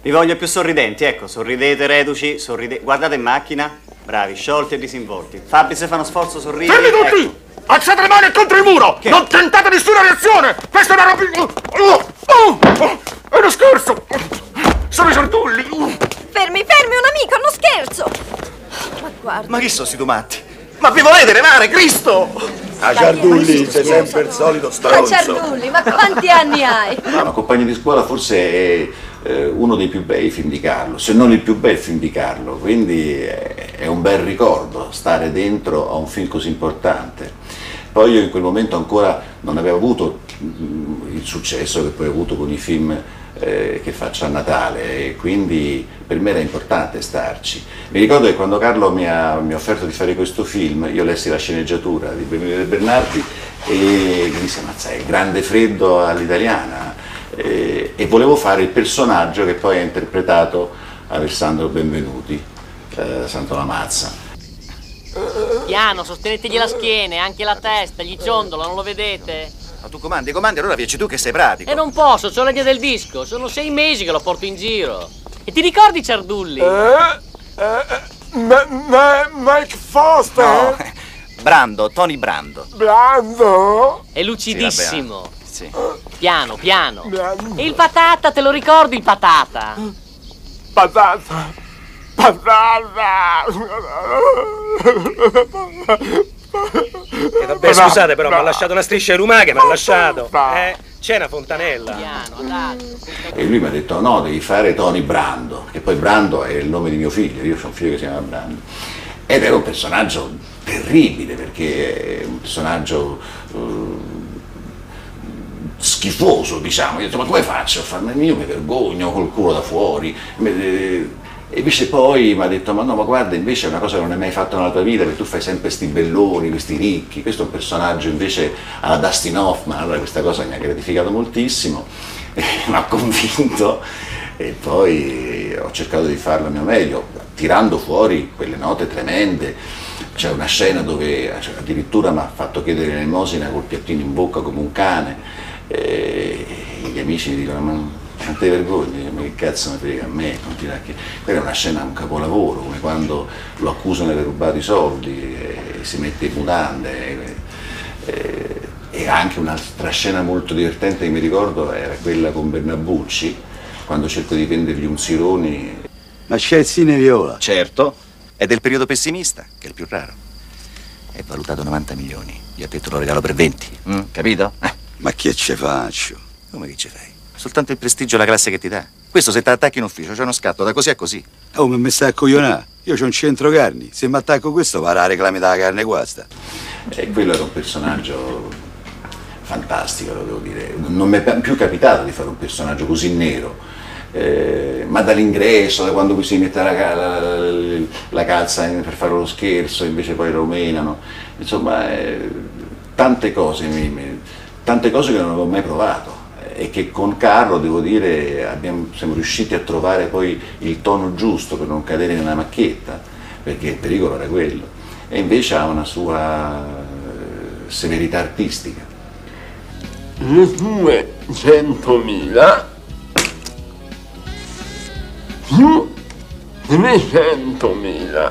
Vi voglio più sorridenti, ecco, sorridete, reduci, sorridete. Guardate in macchina, bravi, sciolti e disinvolti. Fabri, se fa uno sforzo, sorridi. Fermi tutti! Ecco. Alzate le mani contro il muro! Che? Non tentate nessuna reazione! Questa è una rapina! È uno scherzo! Sono i Giardulli! Fermi, un amico, è uno scherzo! Ma guarda... Ma chi sono sti due matti? Ma vi volete levare, Cristo? A Giardulli sei sempre il solito Ma stronzo. Giardulli, ma quanti anni hai? Ma Compagni di scuola forse è uno dei più bei film di Carlo, se non il più bel film di Carlo, quindi è un bel ricordo stare dentro a un film così importante. Poi io in quel momento ancora non avevo avuto il successo che poi ho avuto con i film che faccio a Natale, e quindi per me era importante starci. Mi ricordo che quando Carlo mi ha offerto di fare questo film, io lessi la sceneggiatura di Benvenuto Bernardi e mi disse: mazza, è Grande Freddo all'italiana, e volevo fare il personaggio che poi ha interpretato Alessandro Benvenuti, Santo Lamazza. Piano, sostenetegli la schiena, anche la testa, gli ciondola, non lo vedete? Ma tu comandi, allora vieci tu che sei pratico. E non posso, c'ho l'idea del disco, sono 6 mesi che lo porto in giro. E ti ricordi Ciardulli? Mike Foster? No, Brando, Tony Brando. Brando? È lucidissimo. Sì. Piano, piano. E il patata, te lo ricordi il patata? Patata. Vabbè, scusate però, mi ha lasciato una striscia di lumache, mi ha lasciato. C'è una fontanella. Piano, andate. E lui mi ha detto: no, devi fare Tony Brando, che poi Brando è il nome di mio figlio, io ho un figlio che si chiama Brando. Ed era un personaggio terribile, perché è un personaggio schifoso, diciamo. Io ho detto: ma come faccio a farmi? Io mi vergogno col culo da fuori. E invece poi mi ha detto: ma no, ma guarda, invece è una cosa che non hai mai fatto nella tua vita, perché tu fai sempre sti belloni, questi ricchi. Questo è un personaggio invece alla Dustin Hoffman. Allora questa cosa mi ha gratificato moltissimo, mi ha convinto, e poi ho cercato di farlo al mio meglio, tirando fuori quelle note tremende. C'è una scena dove addirittura mi ha fatto chiedere l'elemosina col piattino in bocca come un cane, e gli amici mi dicono: ma non te vergogni, ma che cazzo mi frega a me? Quella è una scena, un capolavoro, come quando lo accusano di aver rubato i soldi e si mette in mutande. E anche un'altra scena molto divertente che mi ricordo era quella con Bernabucci, quando cerco di vendergli un Sironi. Ma Scelzine Viola? Certo, è del periodo pessimista, che è il più raro. È valutato 90 milioni. Gli ho detto lo regalo per 20, capito? Ma che ce faccio? Come che ci fai? Soltanto il prestigio e la classe che ti dà. Questo se ti attacchi in ufficio c'è uno scatto da così a così. Oh, ma mi stai a coglionare? Io c'ho un centro carni. Se mi attacco questo va a reclami della carne guasta. E quello era un personaggio fantastico, lo devo dire. Non mi è più capitato di fare un personaggio così nero. Ma dall'ingresso, da quando si mette la calza per fare lo scherzo, invece poi lo menano. Insomma, tante cose che non avevo mai provato. E che con Carlo, devo dire, siamo riusciti a trovare poi il tono giusto per non cadere nella macchietta, perché il pericolo era quello, e invece ha una sua severità artistica. Le tue 100.000 più 300.000.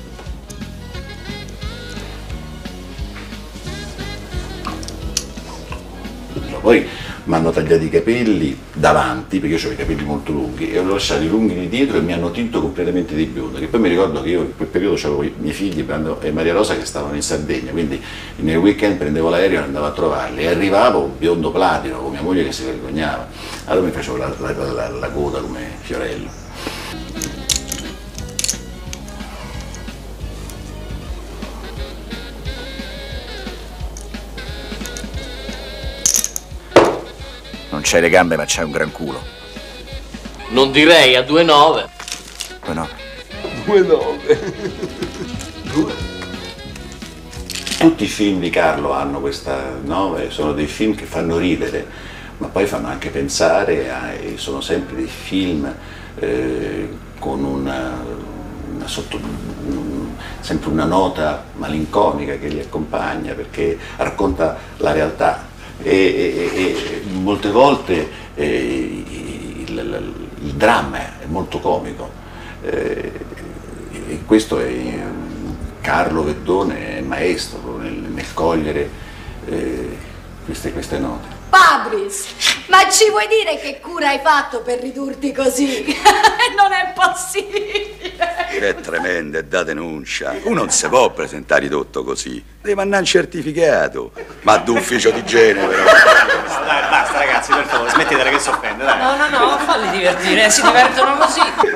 Poi mi hanno tagliato i capelli davanti, perché io ho i capelli molto lunghi, e ho lasciato i lunghi di dietro e mi hanno tinto completamente di biondo, che poi mi ricordo che io in quel periodo avevo i miei figli Brando e Maria Rosa che stavano in Sardegna, quindi nel weekend prendevo l'aereo e andavo a trovarli, e arrivavo biondo platino con mia moglie che si vergognava. Allora mi facevo la coda come Fiorello. Non c'hai le gambe ma c'hai un gran culo. Non direi a 2,9. Poi no. 2,9. Tutti i film di Carlo hanno questa, no? Sono dei film che fanno ridere, ma poi fanno anche pensare, e sono sempre dei film con sempre una nota malinconica che li accompagna, perché racconta la realtà. E molte volte il dramma molto comico. E questo è Carlo Verdone è maestro nel cogliere queste note. Fabris, ma ci vuoi dire che cura hai fatto per ridurti così? Non è possibile! È tremenda, è da denuncia. Uno non si può presentare ridotto così. Deve mandare un certificato. Ma d'ufficio di igiene, però. Dai, basta ragazzi, per favore, smettetela che si offende, dai. No, falli divertire, si divertono così.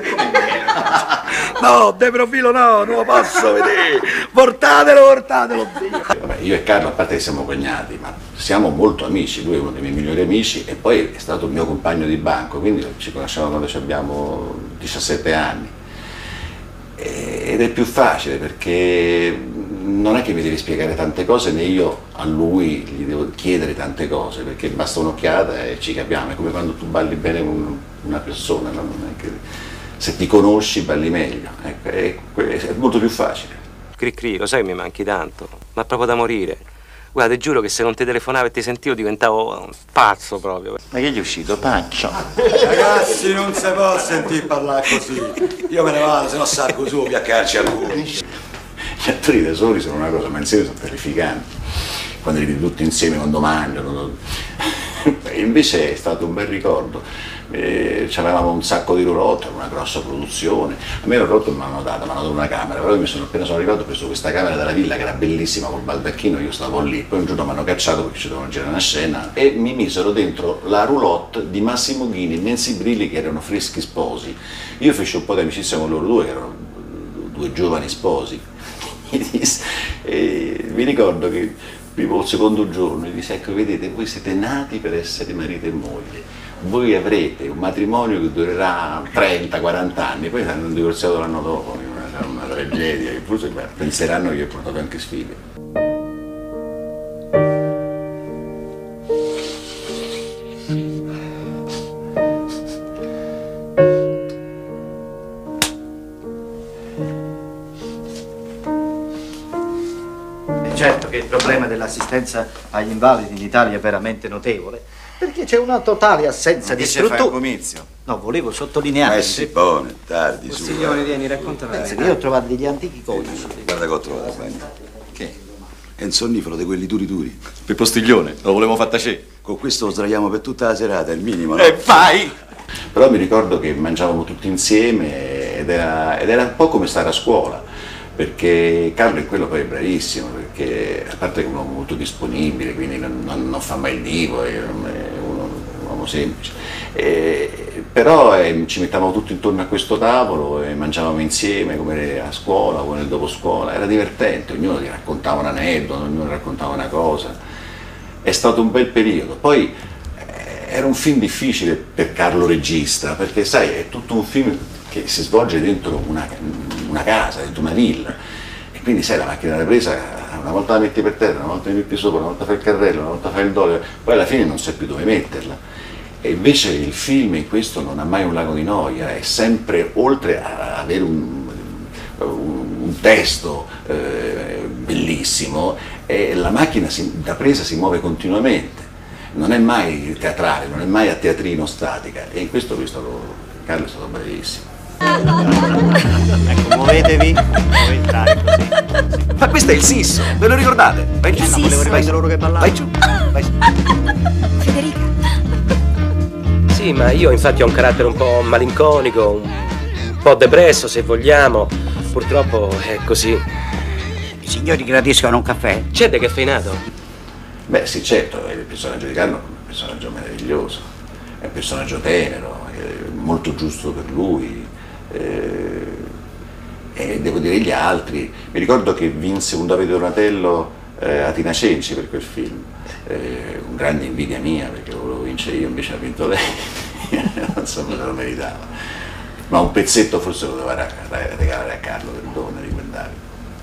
No, de profilo no, non lo posso vedere. Portatelo, Dio. Vabbè, io e Carlo, a parte che siamo cognati, ma siamo molto amici. Lui è uno dei miei migliori amici e poi è stato il mio compagno di banco, quindi ci conosciamo quando abbiamo 17 anni. Ed è più facile perché non è che mi devi spiegare tante cose, né io a lui gli devo chiedere tante cose, perché basta un'occhiata e ci capiamo. È come quando tu balli bene con una persona, no? Non è che se ti conosci balli meglio, ecco, è molto più facile. Cri, lo sai che mi manchi tanto, ma proprio da morire. Guarda, ti giuro che se non ti telefonavo e ti sentivo diventavo un pazzo proprio. Ma che gli è uscito, Paccio? Ragazzi, non si può sentire parlare così. Io me ne vado, se no salgo su, piaccarci alcuni. Gli attori da soli sono una cosa, ma insieme sono terrificanti. Quando li vedi tutti insieme, quando mangiano. Invece è stato un bel ricordo. C'avevamo un sacco di roulotte, una grossa produzione. A me le roulotte mi hanno dato una camera, però appena sono arrivato ho preso questa camera della villa che era bellissima col baldacchino, io stavo lì, poi un giorno mi hanno cacciato perché ci dovevano girare una scena e mi misero dentro la roulotte di Massimo Ghini e Nancy Brilli, che erano freschi sposi. Io feci un po' di amicizia con loro due, che erano due giovani sposi. E mi ricordo che il secondo giorno gli disse: ecco, vedete, voi siete nati per essere marito e moglie, voi avrete un matrimonio che durerà 30-40 anni, poi hanno divorziato l'anno dopo, una tragedia, che forse penseranno che ho portato anche sfighe. Certo che il problema dell'assistenza agli invalidi in Italia è veramente notevole, perché c'è una totale assenza di struttura. Fai un comizio? No, volevo sottolineare. Si pone, tardi, su. Signore, vieni, raccontami. Pensa che io ho trovato degli antichi codici. Guarda che ho trovato, senti. Che? È un sonnifero di quelli duri. Per Postiglione, lo volevo far tacere. Con questo lo sdraiamo per tutta la serata, è il minimo, no? E vai! Però mi ricordo che mangiavamo tutti insieme ed era un po' come stare a scuola, perché Carlo in quello poi è bravissimo, perché a parte che è un uomo molto disponibile, quindi non fa mai il divo, è un uomo semplice, però ci mettavamo tutti intorno a questo tavolo e mangiavamo insieme come a scuola o nel doposcuola, era divertente, ognuno ti raccontava un aneddoto, ognuno raccontava una cosa, è stato un bel periodo. Poi era un film difficile per Carlo regista, perché sai, è tutto un film che si svolge dentro una casa, dentro una villa, e quindi sai, la macchina da presa una volta la metti per terra, una volta la metti sopra, una volta fai il carrello, una volta fai il dollaro, poi alla fine non sai più dove metterla. E invece il film in questo non ha mai un lago di noia, è sempre, oltre a avere un testo bellissimo, la macchina da presa si muove continuamente, non è mai teatrale, non è mai a teatrino statica, e in questo Carlo è stato bravissimo. Ecco, muovetevi, puoi entrare così. Ma questo è il Sisso, ve lo ricordate? Vai giù, No, volevo riprendere loro che ballavano. vai giù, vai giù. Federica. Sì, ma io infatti ho un carattere un po' malinconico, un po' depresso se vogliamo. Purtroppo è così. I signori gradiscono un caffè? C'è decaffeinato? Beh sì, certo, il personaggio di Carlo è un personaggio meraviglioso, è un personaggio tenero, è molto giusto per lui, e devo dire gli altri. Mi ricordo che vinse un Davide Donatello a Tina Cenci per quel film, un grande invidia mia perché lo volevo vincere io, invece ha vinto lei, non so se lo meritava, ma un pezzetto forse lo doveva regalare a Carlo Verdone di quell'anno.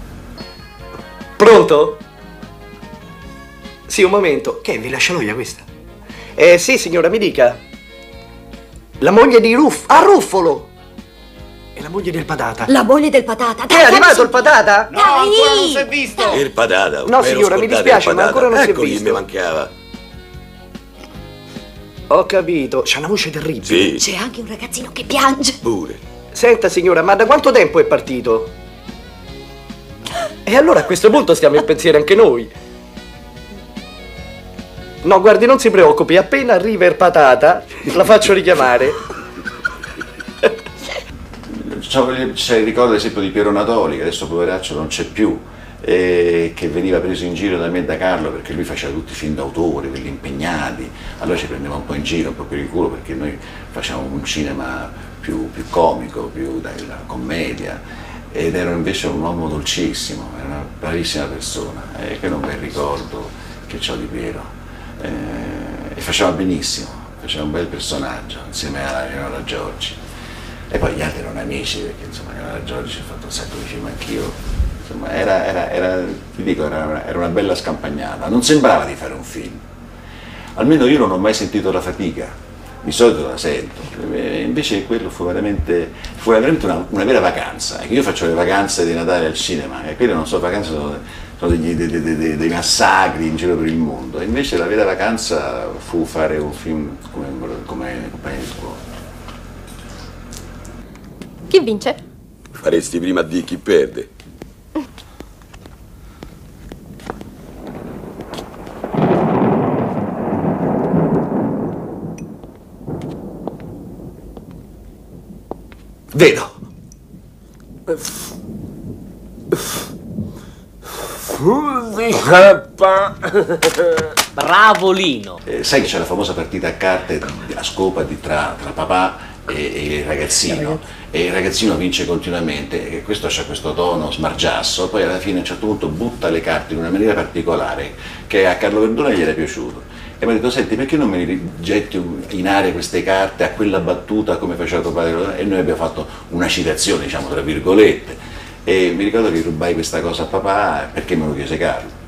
Pronto? Sì, un momento. Che vi lascia noia questa? Sì, signora, mi dica. La moglie di Ruffolo! E la moglie del Patata? La moglie del Patata. È arrivato il Patata? No, ancora non si è visto! Il Patata. No, signora, mi dispiace, ma ancora non si è ecco visto. Ecco chi mi mancava. Ho capito, c'ha una voce terribile. Sì. C'è anche un ragazzino che piange. Pure. Senta signora, ma da quanto tempo è partito? E allora a questo punto stiamo in pensiero anche noi. No, guardi, non si preoccupi, appena arriva il patata, la faccio richiamare. C'è il ricordo ad esempio di Piero Natoli, che adesso poveraccio non c'è più, che veniva preso in giro da me e da Carlo perché lui faceva tutti i film d'autore, quelli impegnati, allora ci prendeva un po' in giro, un po' per il culo, perché noi facciamo un cinema più comico, più della commedia, ed era invece un uomo dolcissimo, era una bravissima persona, che non bel ricordo che ho di Piero, e faceva benissimo, faceva un bel personaggio insieme a Leonora Giorgi. E poi gli altri erano amici, perché insomma Leonora Giorgi ha fatto un sacco di film anch'io. Insomma, ti dico, era una bella scampagnata, non sembrava di fare un film. Almeno io non ho mai sentito la fatica, di solito la sento. Invece quello fu veramente una vera vacanza. Ecco, io faccio le vacanze di Natale al cinema, e quelle non sono vacanze, sono dei massacri in giro per il mondo. E invece la vera vacanza fu fare un film come Compagnia di Scuola. Chi vince? Faresti prima a dire chi perde. Vedo. Bravo Lino! Sai che c'è la famosa partita a carte della scopa tra papà e il ragazzino, e il ragazzino vince continuamente, e questo c'ha questo tono smargiasso, poi alla fine a un certo punto butta le carte in una maniera particolare che a Carlo Verdone gli era piaciuto, e mi ha detto: senti, perché non me li getti in aria queste carte a quella battuta come faceva tuo padre? E noi abbiamo fatto una citazione, diciamo tra virgolette, e mi ricordo che rubai questa cosa a papà perché me lo chiese Carlo.